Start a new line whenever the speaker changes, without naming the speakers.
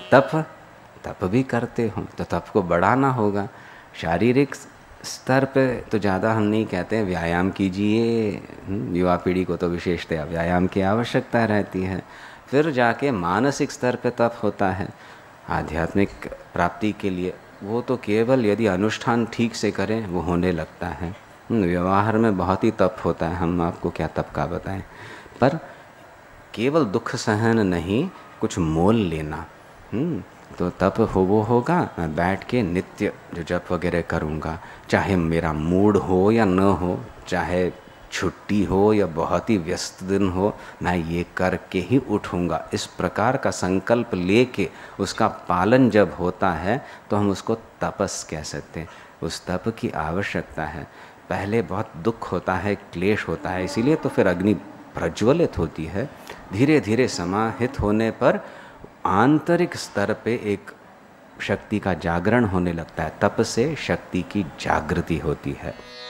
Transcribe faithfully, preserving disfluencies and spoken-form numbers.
तप तप भी करते हो तो तप को बढ़ाना होगा। शारीरिक स्तर पे तो ज़्यादा हम नहीं कहते हैं व्यायाम कीजिए, युवा पीढ़ी को तो विशेषतया व्यायाम की आवश्यकता रहती है। फिर जाके मानसिक स्तर पे तप होता है आध्यात्मिक प्राप्ति के लिए, वो तो केवल यदि अनुष्ठान ठीक से करें वो होने लगता है। व्यवहार में बहुत ही तप होता है, हम आपको क्या तप का बताएं, पर केवल दुख सहन नहीं, कुछ मोल लेना, तो तप हो वो होगा। मैं बैठ के नित्य जो जप वगैरह करूँगा, चाहे मेरा मूड हो या न हो, चाहे छुट्टी हो या बहुत ही व्यस्त दिन हो, मैं ये करके ही उठूँगा, इस प्रकार का संकल्प लेके उसका पालन जब होता है तो हम उसको तपस कह सकते हैं। उस तप की आवश्यकता है। पहले बहुत दुख होता है, क्लेश होता है, इसीलिए तो फिर अग्नि प्रज्वलित होती है। धीरे धीरे समाहित होने पर आंतरिक स्तर पे एक शक्ति का जागरण होने लगता है। तप से शक्ति की जागृति होती है।